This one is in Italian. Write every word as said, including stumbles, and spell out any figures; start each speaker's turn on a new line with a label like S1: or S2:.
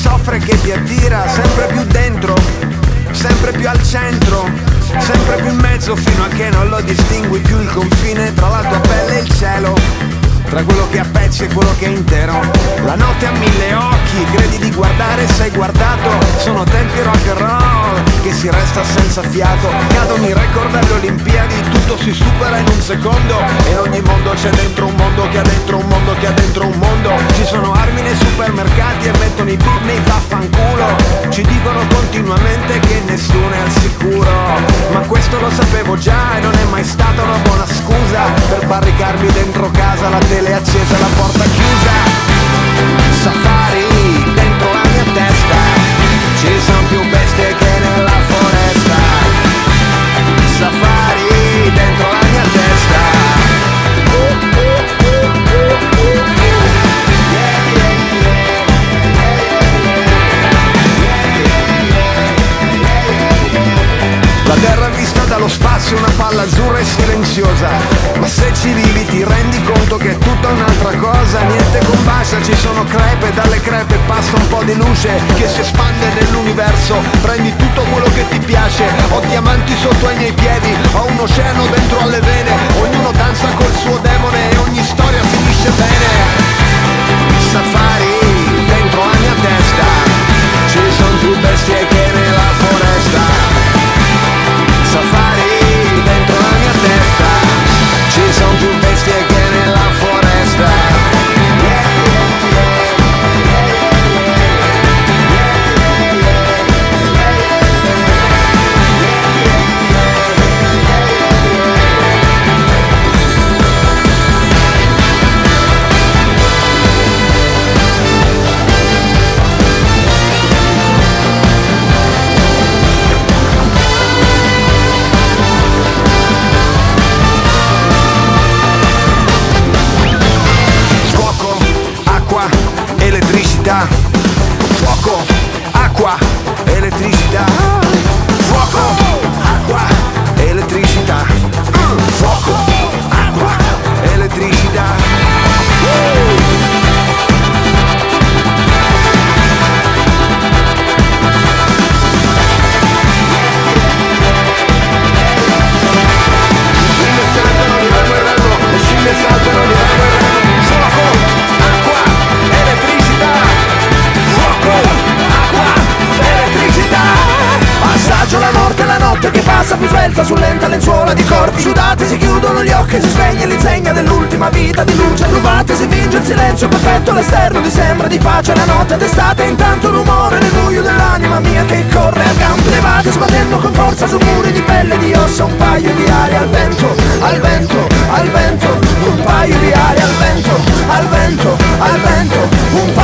S1: soffre che ti attira, sempre più dentro, sempre più al centro, sempre più in mezzo, fino a che non lo distingui più il confine tra la tua pelle e il cielo, tra quello che ha pezzi e quello che è intero. La notte ha mille occhi, credi di guardare, sei guardato. Sono tempi rock and roll che si resta senza fiato. Cadono i record alle Olimpiadi, tutto si supera in un secondo. E in ogni mondo c'è dentro un mondo che ha dentro un mondo che ha dentro un mondo. Ci sono armi nei supermercati e mettono i beat nei vaffanculo. Ci dicono continuamente che nessuno è al sicuro, ma questo lo sapevo già e non è mai stata una buona scusa per barricarmi dentro casa, la tele accesa, la porta chiusa. Safari dentro la mia testa, ci sono più bestie che nella foresta. Safari dentro la mia testa. La terra vista dallo spazio è una palla azzurra e silenziosa, ma se ci vivi ti rendi conto che è tutta un'altra cosa. Niente combacia, ci sono crepe, dalle crepe passa un po' di luce che si espande nell'universo. Prendi tutto quello che ti piace, ho diamanti sotto ai miei piedi, ho un oceano dentro alle vene. Ognuno danza col suo demone e ogni storia finisce bene. Safari dentro la mia testa, ci sono più bestie che nella foresta. Safari dentro la mia testa, ci sono più bestie che nella foresta. Fuoco, acqua, elettricità. Fuoco, acqua, elettricità. Fuoco, acqua, elettricità. Le scimmie saltano di ramo in ramo. Fuoco, acqua, elettricità. Fuoco, acqua, elettricità. Passaggio la morte, la notte che passa più svelta su lenta lenzuola di corpi sudati. Si chiudono gli occhi, si sveglia l'insegna dell'ultima vita di luce rubate. Si finge il silenzio perfetto, l'esterno ti sembra di pace. La notte d'estate, intanto rumore nel buio dell'anima mia che corre a gambe levate, sbattendo con forza su muri di pelle e di ossa. Un paio di ali al vento, al vento, al vento. Un paio di ali al vento, al vento, al vento. Un